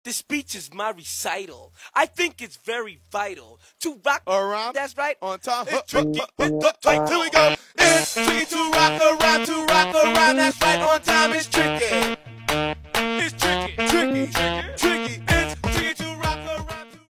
This speech is my recital. I think it's very vital to rock around. That's right. On time. It's tricky. Here we go. It's tricky to